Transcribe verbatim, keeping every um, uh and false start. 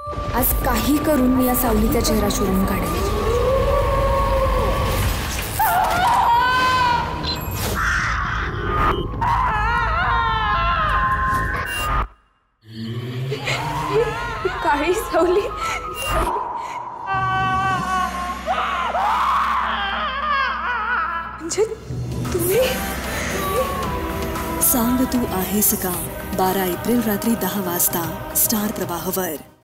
आज काही करून मी या सावलीचा चेहरा शोधून काढेन. काळी सावली. म्हणजे तुम्ही. सांग तू आहेस का बारा एप्रिल रात्री दहा वाजता स्टार प्रवाहवर.